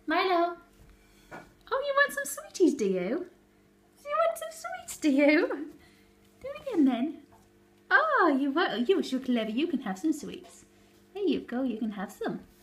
Milo. Oh, you want some sweeties, do you? Do you want some sweets, do you? Do it again then. Oh, you wish you were clever. You can have some sweets. There you go, you can have some.